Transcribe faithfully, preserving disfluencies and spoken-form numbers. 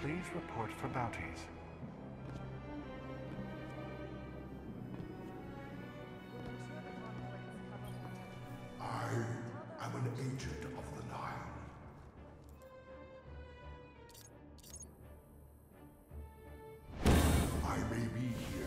Please report for bounties. I am an agent of the Nile. I may be here